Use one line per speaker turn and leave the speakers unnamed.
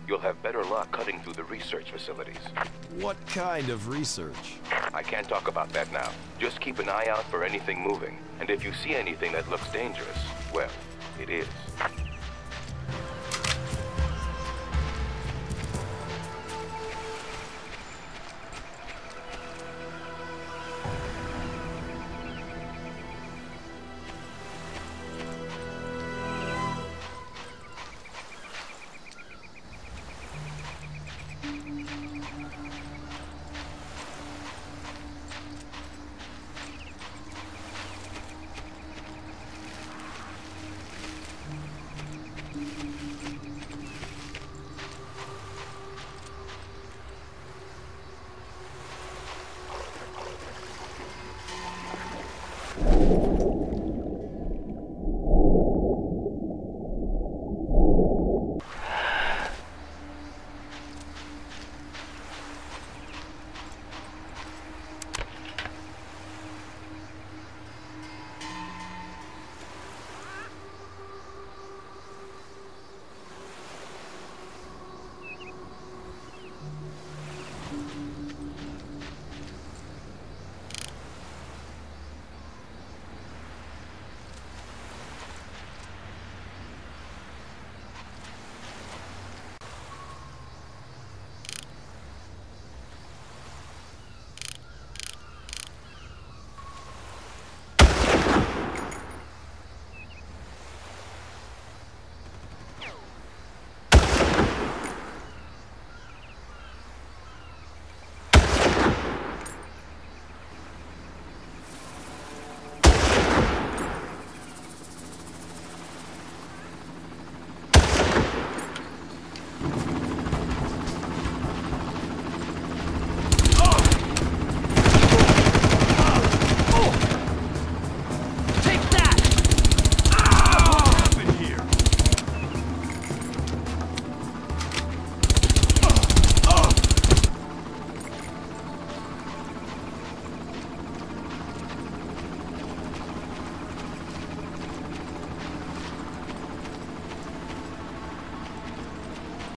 you'll have better luck cutting through the research facilities.
What kind of research?
I can't talk about that now. Just keep an eye out for anything moving. And if you see anything that looks dangerous, well, it is.